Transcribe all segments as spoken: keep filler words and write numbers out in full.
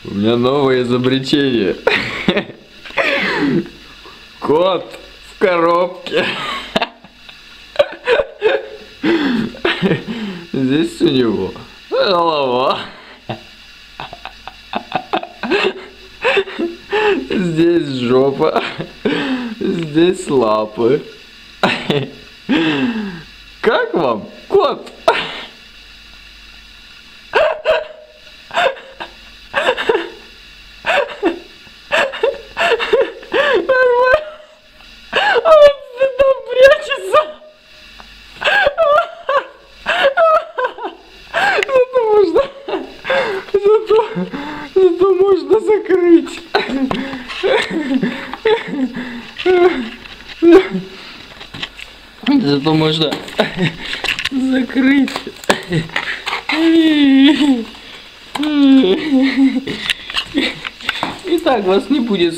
У меня новое изобретение. Кот в коробке. Здесь у него голова. Здесь жопа. Здесь лапы. Как вам, кот? Зато, зато можно закрыть. Зато можно закрыть. И так вас не будет.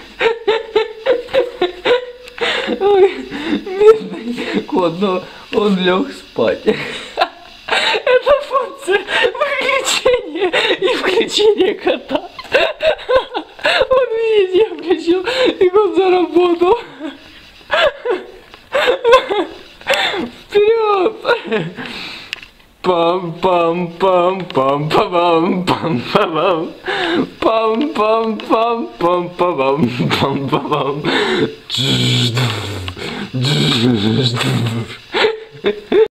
Ой, бедный кот, но он лег спать. Это функция выключения и включения кота. Вот видите, я включил, и кот заработал. Вперед! Пам-пам-пам-пам-пам-пам-пам-пам. Пам-пам-пам-пам-пам-пам-пам.